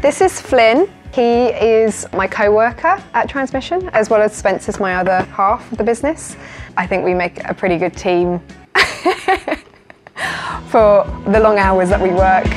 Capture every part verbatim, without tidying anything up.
This is Flynn. He is my co-worker at Transmission, as well as Spencer's my other half of the business. I think we make a pretty good team for the long hours that we work.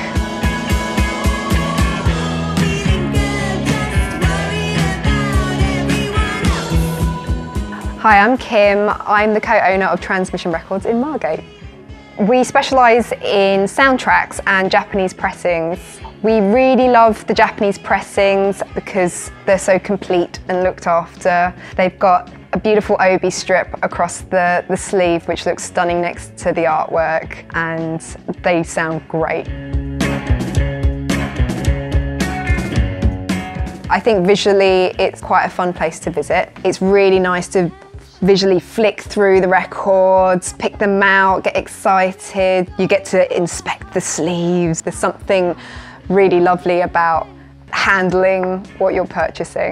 Hi, I'm Kim. I'm the co-owner of Transmission Records in Margate. We specialise in soundtracks and Japanese pressings. We really love the Japanese pressings because they're so complete and looked after. They've got a beautiful obi strip across the, the sleeve which looks stunning next to the artwork, and they sound great. I think visually it's quite a fun place to visit. It's really nice to visually flick through the records, pick them out, get excited. You get to inspect the sleeves. There's something really lovely about handling what you're purchasing.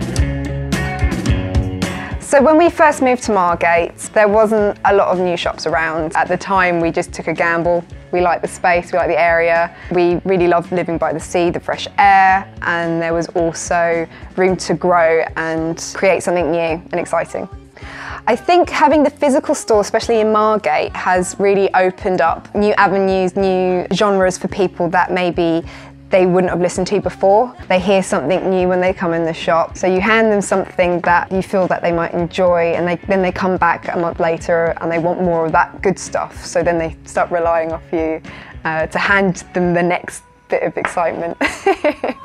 So when we first moved to Margate, there wasn't a lot of new shops around. At the time, we just took a gamble. We liked the space, we liked the area. We really loved living by the sea, the fresh air, and there was also room to grow and create something new and exciting. I think having the physical store, especially in Margate, has really opened up new avenues, new genres for people that maybe they wouldn't have listened to before. They hear something new when they come in the shop. So you hand them something that you feel that they might enjoy, and they, then they come back a month later and they want more of that good stuff. So then they start relying off you uh, to hand them the next bit of excitement.